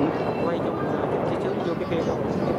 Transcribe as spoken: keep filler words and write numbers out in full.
quay trong phía trước vô cái phim đâu.